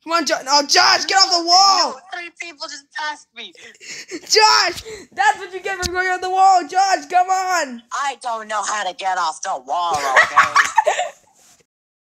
Come on, Josh. Oh, Josh, get off the wall. No, 3 people just passed me. Josh, that's what you get for going on the wall. Josh, come on. I don't know how to get off the wall, okay?